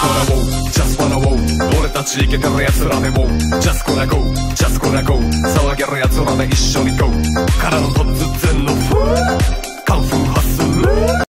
Just wanna wow 俺たちイケてる奴らでも Just gonna go Just gonna go 騒げる奴らで一緒に go からのトッツ